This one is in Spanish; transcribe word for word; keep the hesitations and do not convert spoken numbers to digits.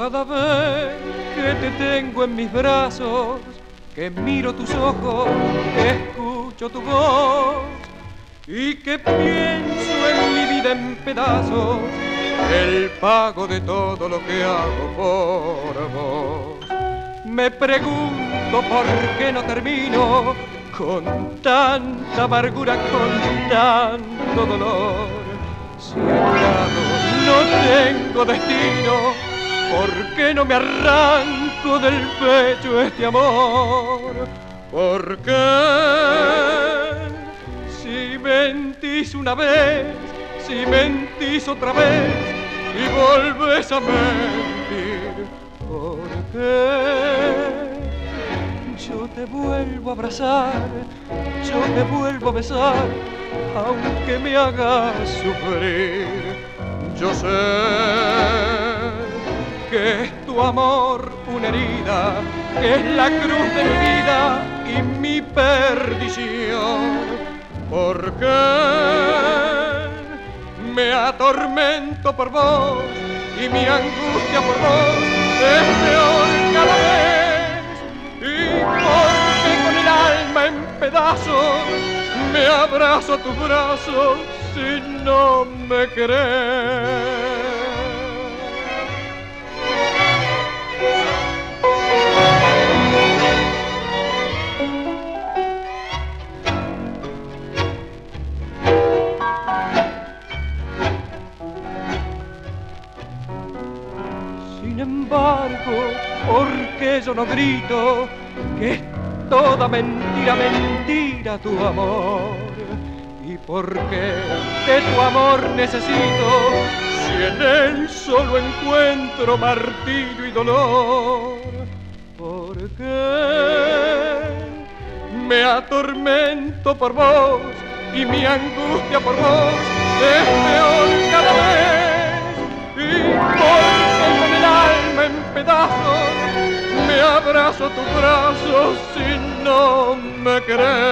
Cada vez que te tengo en mis brazos, que miro tus ojos, que escucho tu voz y que pienso en mi vida en pedazos, el pago de todo lo que hago por vos. Me pregunto por qué no termino con tanta amargura, con tanto dolor. Si a tu lado no tengo destino, ¿por qué no me arranco del pecho este amor? ¿Por qué? Si mentís una vez, si mentís otra vez y volves a mentir, ¿por qué? Yo te vuelvo a abrazar, yo te vuelvo a besar, aunque me hagas sufrir. Yo sé que es tu amor una herida, que es la cruz de mi vida y mi perdición. ¿Por qué me atormento por vos y mi angustia por vos es peor cada vez? Y porque con el alma en pedazos me abrazo a tus brazos si no me querés. Sin embargo, ¿por qué yo no grito que es toda mentira, mentira tu amor? ¿Y por qué de tu amor necesito si en él solo encuentro martirio y dolor? ¿Por qué me atormento por vos y mi angustia por vos es peor cada vez? Y porque con el alma en pedazos me abrazo a tus brazos si no me querés.